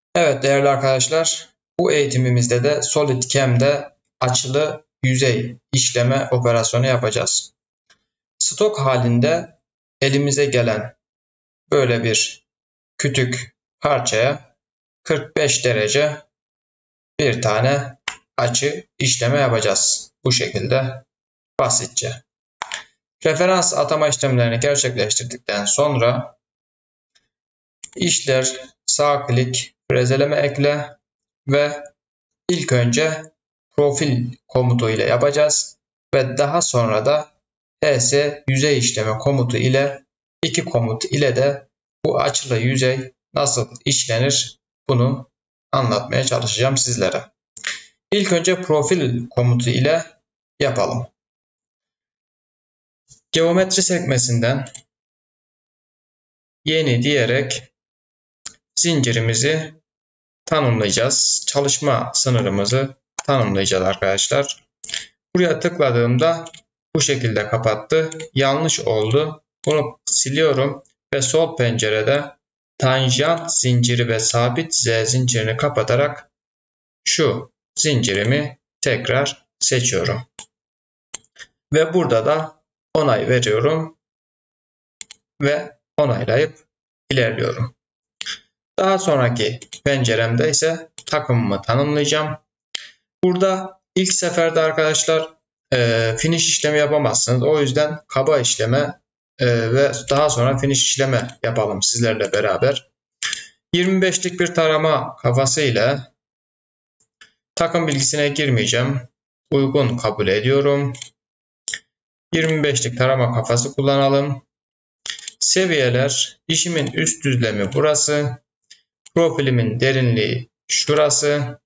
Evet değerli arkadaşlar, bu eğitimimizde de SolidCam'de açılı yüzey işleme operasyonu yapacağız. Stok halinde elimize gelen böyle bir kütük parçaya 45 derece bir tane açı işleme yapacağız. Bu şekilde basitçe. Referans atama işlemlerini gerçekleştirdikten sonra işler sağ klik frezeleme ekle ve ilk önce profil komutu ile yapacağız ve daha sonra da PS yüzey işleme komutu ile iki komut ile de bu açılı yüzey nasıl işlenir bunu anlatmaya çalışacağım sizlere. İlk önce profil komutu ile yapalım. Geometri sekmesinden yeni diyerek zincirimizi tanımlayacağız. Çalışma sınırımızı tanımlayacağız arkadaşlar. Buraya tıkladığımda bu şekilde kapattı. Yanlış oldu. Bunu siliyorum ve sol pencerede tanjant zinciri ve sabit Z zincirini kapatarak şu zincirimi tekrar seçiyorum. Ve burada da onay veriyorum ve onaylayıp ilerliyorum. Daha sonraki penceremde ise takımımı tanımlayacağım. Burada ilk seferde arkadaşlar finish işlemi yapamazsınız. O yüzden kaba işleme ve daha sonra finish işleme yapalım sizlerle beraber. 25'lik bir tarama kafası ile takım bilgisine girmeyeceğim. Uygun kabul ediyorum. 25'lik tarama kafası kullanalım. Seviyeler, işimin üst düzlemi burası. Profilimin derinliği şurası.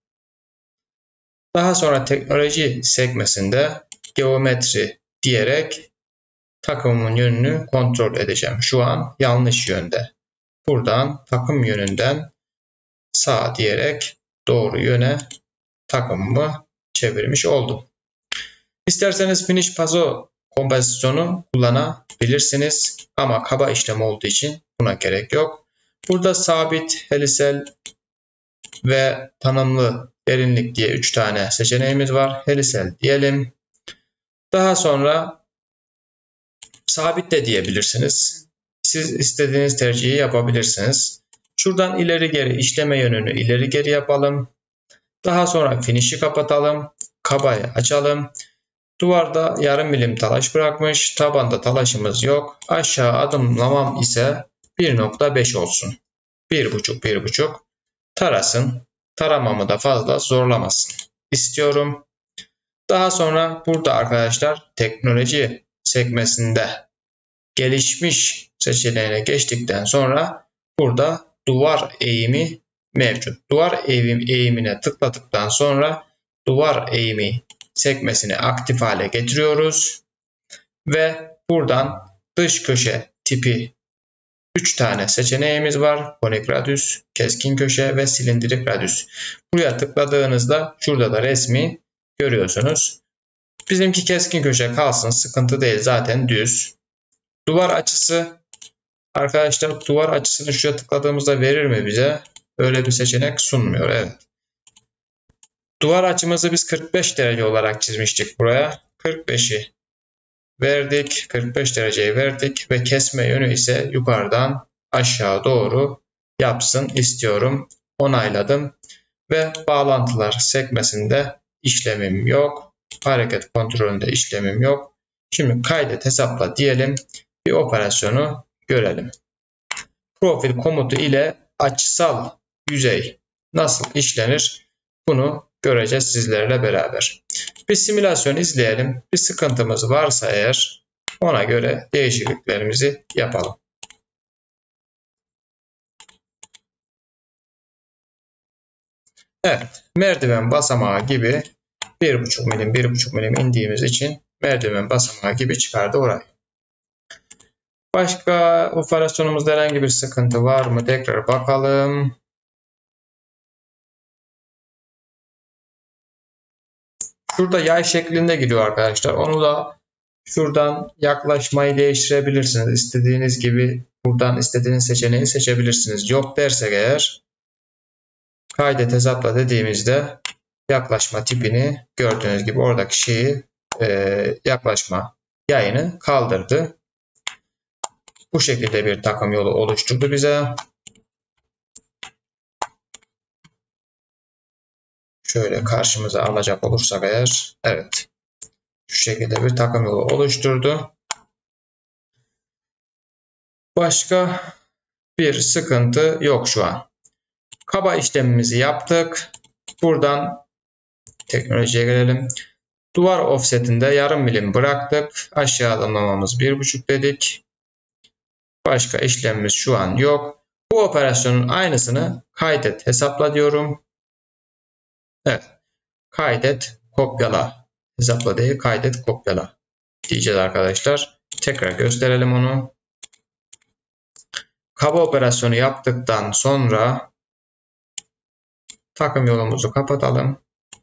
Daha sonra teknoloji sekmesinde geometri diyerek takımın yönünü kontrol edeceğim. Şu an yanlış yönde. Buradan takım yönünden sağ diyerek doğru yöne takımımı çevirmiş oldum. İsterseniz finish puzzle kompozisyonu kullanabilirsiniz. Ama kaba işlem olduğu için buna gerek yok. Burada sabit, helisel ve tanımlı derinlik diye 3 tane seçeneğimiz var. Helisel diyelim. Daha sonra sabit de diyebilirsiniz. Siz istediğiniz tercihi yapabilirsiniz. Şuradan ileri geri işleme yönünü ileri geri yapalım. Daha sonra finish'i kapatalım. Kabayı açalım. Duvarda yarım milim talaş bırakmış. Tabanda talaşımız yok. Aşağı adımlamam ise 1.5 olsun. 1.5 tarasın. Taramamı da fazla zorlamasın istiyorum. Daha sonra burada arkadaşlar teknoloji sekmesinde gelişmiş seçeneğine geçtikten sonra burada duvar eğimi mevcut. Duvar eğimine tıkladıktan sonra duvar eğimi sekmesini aktif hale getiriyoruz. Ve buradan dış köşe tipi 3 tane seçeneğimiz var. Konik radyüs, keskin köşe ve silindirik radyüs. Buraya tıkladığınızda şurada da resmi görüyorsunuz. Bizimki keskin köşe kalsın. Sıkıntı değil. Zaten düz. Duvar açısı. Arkadaşlar duvar açısını şuraya tıkladığımızda verir mi bize? Öyle bir seçenek sunmuyor. Evet. Duvar açımızı biz 45 derece olarak çizmiştik buraya. 45'i verdik. 45 dereceyi verdik ve kesme yönü ise yukarıdan aşağı doğru yapsın istiyorum. Onayladım ve bağlantılar sekmesinde işlemim yok. Hareket kontrolünde işlemim yok. Şimdi kaydet hesapla diyelim. Bir operasyonu görelim. Profil komutu ile açısal yüzey nasıl işlenir? Bunu göreceğiz sizlerle beraber. Bir simülasyon izleyelim. Bir sıkıntımız varsa eğer ona göre değişikliklerimizi yapalım. Evet, merdiven basamağı gibi 1,5 milim indiğimiz için merdiven basamağı gibi çıkardı orayı. Başka operasyonumuzda herhangi bir sıkıntı var mı? Tekrar bakalım. Şurada yay şeklinde gidiyor arkadaşlar. Onu da şuradan yaklaşmayı değiştirebilirsiniz. İstediğiniz gibi buradan istediğiniz seçeneği seçebilirsiniz. Yok dersek eğer kaydet hesapla dediğimizde yaklaşma tipini gördüğünüz gibi oradaki şeyi yaklaşma yayını kaldırdı. Bu şekilde bir takım yolu oluşturdu bize. Şöyle karşımıza alacak olursak eğer, evet, şu şekilde bir takım yolu oluşturdu. Başka bir sıkıntı yok şu an. Kaba işlemimizi yaptık. Buradan teknolojiye gelelim. Duvar offsetinde yarım milim bıraktık. Aşağı adımlamamız 1,5 dedik. Başka işlemimiz şu an yok. Bu operasyonun aynısını kaydet hesapla diyorum. Evet. Kaydet kopyala. Hesapla değil, kaydet kopyala diyeceğiz arkadaşlar. Tekrar gösterelim onu. Kaba operasyonu yaptıktan sonra takım yolumuzu kapatalım.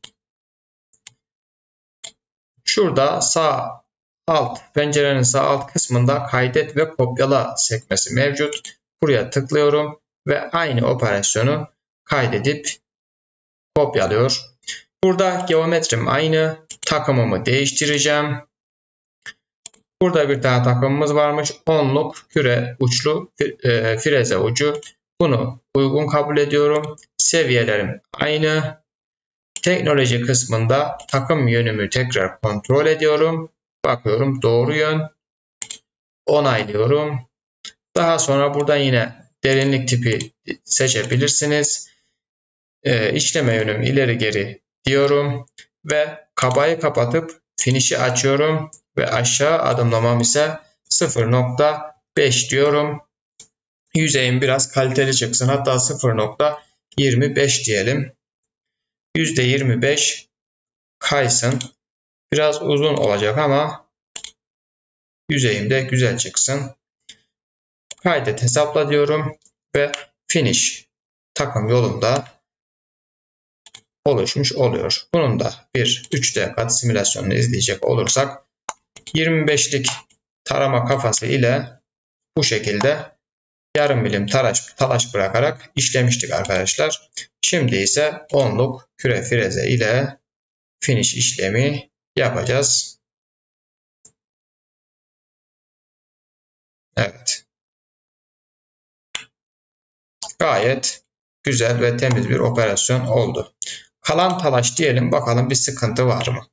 Şurada sağ alt, pencerenin sağ alt kısmında kaydet ve kopyala sekmesi mevcut. Buraya tıklıyorum ve aynı operasyonu kaydedip kopyalıyor. Burada geometrim aynı. Takımımı değiştireceğim. Burada bir tane takımımız varmış. Onluk küre uçlu freze ucu. Bunu uygun kabul ediyorum. Seviyelerim aynı. Teknoloji kısmında takım yönümü tekrar kontrol ediyorum. Bakıyorum doğru yön. Onaylıyorum. Daha sonra buradan yine derinlik tipi seçebilirsiniz. İşleme yönüm ileri geri diyorum. Ve kabayı kapatıp finish'i açıyorum. Ve aşağı adımlamam ise 0,5 diyorum. Yüzeyim biraz kaliteli çıksın. Hatta 0,25 diyelim. %25 kaysın. Biraz uzun olacak ama yüzeyim de güzel çıksın. Kaydet hesapla diyorum ve finish takım yolunda oluşmuş oluyor. Bunun da bir 3D kat simülasyonunu izleyecek olursak 25'lik tarama kafası ile bu şekilde yarım milim talaş bırakarak işlemiştik arkadaşlar. Şimdi ise onluk küre freze ile finish işlemi yapacağız. Evet. Gayet güzel ve temiz bir operasyon oldu. Kalan talaş diyelim, bakalım bir sıkıntı var mı?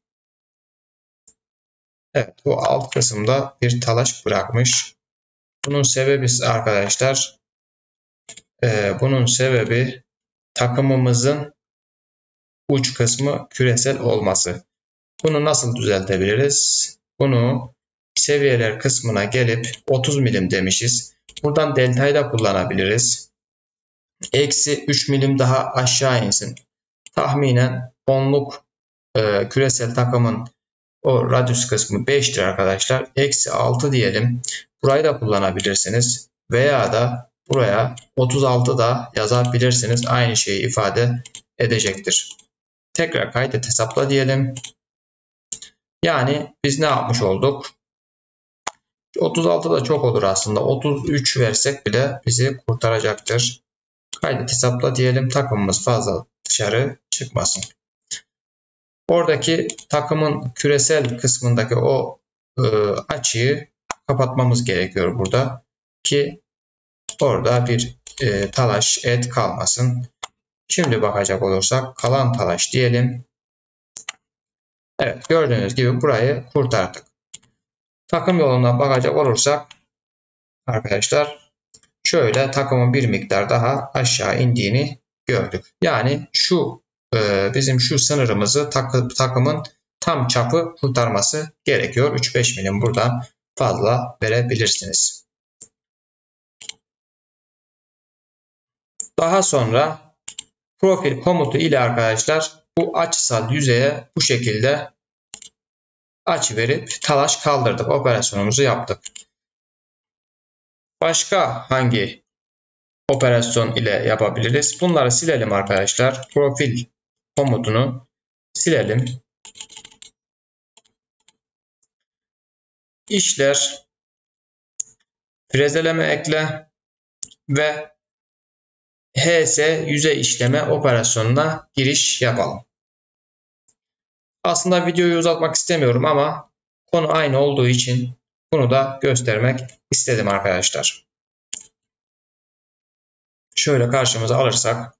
Evet, bu alt kısımda bir talaş bırakmış. Bunun sebebi arkadaşlar, bunun sebebi takımımızın uç kısmı küresel olması. Bunu nasıl düzeltebiliriz? Bunu seviyeler kısmına gelip 30 milim demişiz. Buradan deltayı da kullanabiliriz. Eksi 3 milim daha aşağı insin. Tahminen onluk küresel takımın o radyus kısmı 5'tir arkadaşlar. Eksi 6 diyelim. Burayı da kullanabilirsiniz. Veya da buraya 36 da yazabilirsiniz. Aynı şeyi ifade edecektir. Tekrar kaydet hesapla diyelim. Yani biz ne yapmış olduk? 36 da çok olur aslında. 33 versek bile bizi kurtaracaktır. Kaydet hesapla diyelim. Takımımız fazla dışarı çıkmasın. Oradaki takımın küresel kısmındaki o açıyı kapatmamız gerekiyor burada. Ki orada bir talaş et kalmasın. Şimdi bakacak olursak kalan talaş diyelim. Evet, gördüğünüz gibi burayı kurtardık. Takım yolundan bakacak olursak arkadaşlar şöyle takımın bir miktar daha aşağı indiğini gördük. Yani şu bizim şu sınırımızı takımın tam çapı kurtarması gerekiyor. 3-5 milim buradan fazla verebilirsiniz. Daha sonra profil komutu ile arkadaşlar bu açısal yüzeye bu şekilde açı verip talaş kaldırdık. Operasyonumuzu yaptık. Başka hangi operasyon ile yapabiliriz? Bunları silelim arkadaşlar. Profil komutunu silelim. İşler, frezeleme ekle ve HS yüzey işleme operasyonuna giriş yapalım. Aslında videoyu uzatmak istemiyorum ama konu aynı olduğu için bunu da göstermek istedim arkadaşlar. Şöyle karşımıza alırsak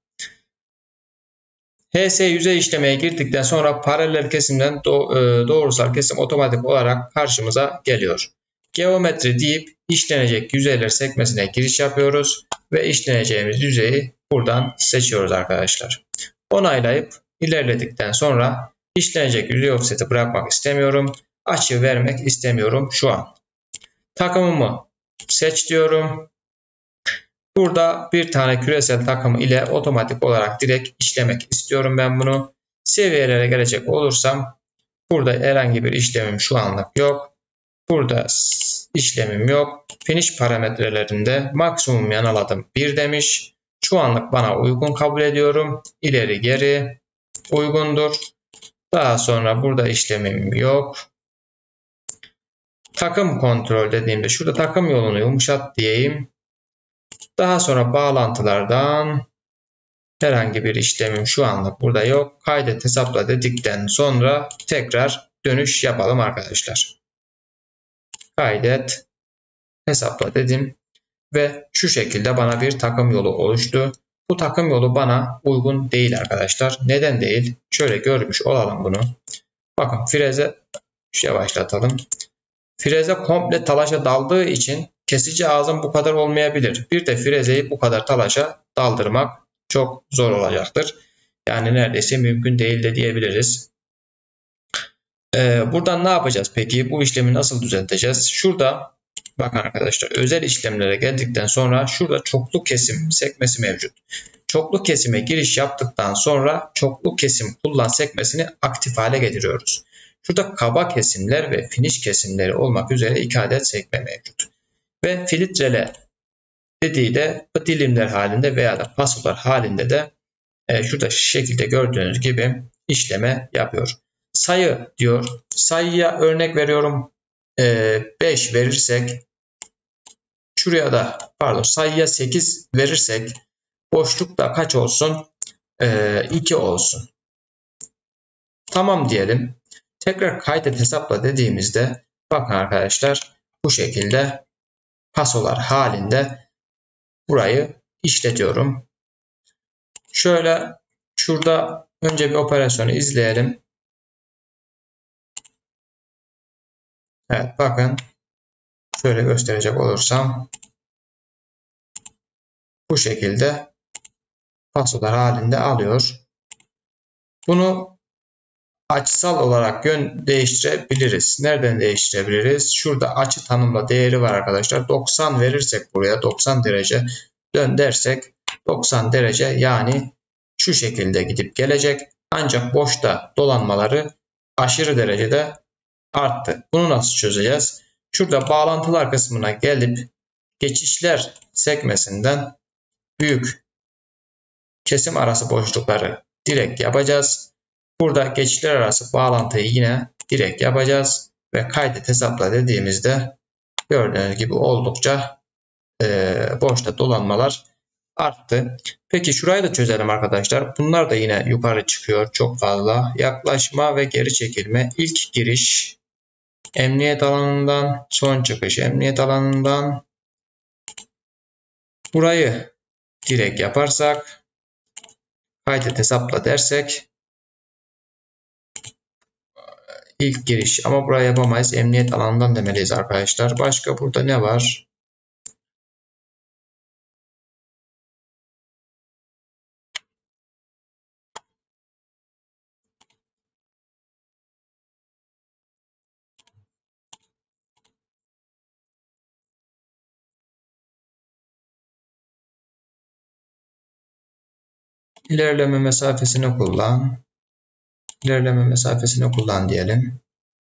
HS yüzey işlemeye girdikten sonra paralel kesimden doğrusal kesim otomatik olarak karşımıza geliyor. Geometri deyip işlenecek yüzeyler sekmesine giriş yapıyoruz ve işleneceğimiz yüzeyi buradan seçiyoruz arkadaşlar. Onaylayıp ilerledikten sonra işlenecek yüzey offset'i bırakmak istemiyorum. Açı vermek istemiyorum şu an. Takımımı seç diyorum. Burada bir tane küresel takım ile otomatik olarak direkt işlemek istiyorum ben bunu. Seviyelere gelecek olursam burada herhangi bir işlemim şu anlık yok. Burada işlemim yok. Finish parametrelerinde maksimum yanal adım 1 demiş. Şu anlık bana uygun kabul ediyorum. İleri geri uygundur. Daha sonra burada işlemim yok. Takım kontrol dediğimde şurada takım yolunu yumuşat diyeyim. Daha sonra bağlantılardan herhangi bir işlemim şu anlık burada yok. Kaydet hesapla dedikten sonra tekrar dönüş yapalım arkadaşlar. Kaydet hesapla dedim ve şu şekilde bana bir takım yolu oluştu. Bu takım yolu bana uygun değil arkadaşlar. Neden değil? Şöyle görmüş olalım bunu. Bakın freze yavaşlatalım. Freze komple talaşa daldığı için kesici ağzım bu kadar olmayabilir. Bir de frezeyi bu kadar talaşa daldırmak çok zor olacaktır. Yani neredeyse mümkün değil de diyebiliriz. Buradan ne yapacağız peki? Bu işlemi nasıl düzelteceğiz? Şurada bakın arkadaşlar özel işlemlere geldikten sonra şurada çoklu kesim sekmesi mevcut. Çoklu kesime giriş yaptıktan sonra çoklu kesim kullan sekmesini aktif hale getiriyoruz. Şurada kaba kesimler ve finish kesimleri olmak üzere 2 adet sekme mevcut. Ve filtrele dediği de bu dilimler halinde veya da pasolar halinde de şurada şu şekilde gördüğünüz gibi işleme yapıyor. Sayı diyor. Sayıya örnek veriyorum 5 verirsek şuraya da sayıya 8 verirsek boşlukta kaç olsun? 2 olsun. Tamam diyelim. Tekrar kaydet hesapla dediğimizde bakın arkadaşlar bu şekilde pasolar halinde burayı işletiyorum. Şöyle şurada önce bir operasyonu izleyelim. Evet bakın şöyle gösterecek olursam bu şekilde pasolar halinde alıyor. Bunu açısal olarak yön değiştirebiliriz. Nereden değiştirebiliriz? Şurada açı tanımla değeri var arkadaşlar. 90 verirsek buraya 90 derece dön dersek 90 derece yani şu şekilde gidip gelecek. Ancak boşta dolanmaları aşırı derecede arttı. Bunu nasıl çözeceğiz? Şurada bağlantılar kısmına gelip geçişler sekmesinden büyük kesim arası boşlukları direkt yapacağız. Burada geçişler arası bağlantıyı yine direkt yapacağız ve kaydet hesapla dediğimizde gördüğünüz gibi oldukça boşta dolanmalar arttı. Peki şurayı da çözelim arkadaşlar. Bunlar da yine yukarı çıkıyor çok fazla. Yaklaşma ve geri çekilme. İlk giriş emniyet alanından, son çıkış emniyet alanından. Burayı direkt yaparsak, kaydet hesapla dersek ilk giriş ama burayı yapamayız. Emniyet alanından demeliyiz arkadaşlar. Başka burada ne var? İlerleme mesafesini kullan. İlerleme mesafesini kullan diyelim.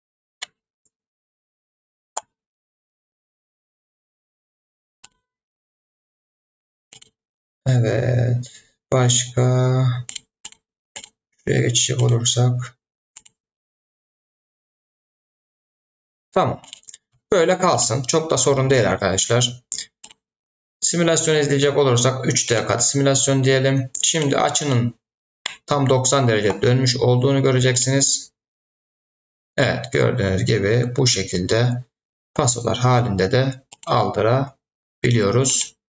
Evet. Başka şuraya geçecek olursak. Tamam. Böyle kalsın. Çok da sorun değil arkadaşlar. Simülasyonu izleyecek olursak 3D kat simülasyon diyelim. Şimdi açının tam 90 derece dönmüş olduğunu göreceksiniz. Evet, gördüğünüz gibi bu şekilde pasolar halinde de aldırabiliyoruz.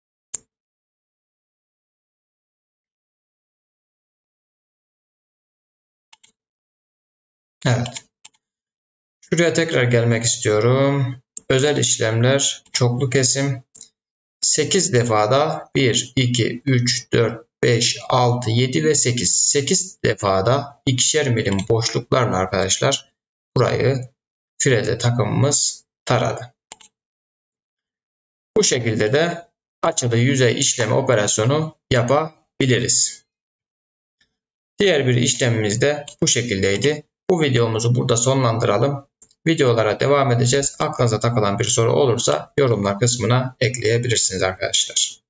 Evet. Şuraya tekrar gelmek istiyorum. Özel işlemler, çoklu kesim. 8 defada 1, 2, 3, 4, 5, 6, 7 ve 8. 8 defada ikişer milim boşluklarla arkadaşlar burayı freze takımımız taradı. Bu şekilde de açılı yüzey işleme operasyonu yapabiliriz. Diğer bir işlemimiz de bu şekildeydi. Bu videomuzu burada sonlandıralım. Videolara devam edeceğiz. Aklınıza takılan bir soru olursa yorumlar kısmına ekleyebilirsiniz arkadaşlar.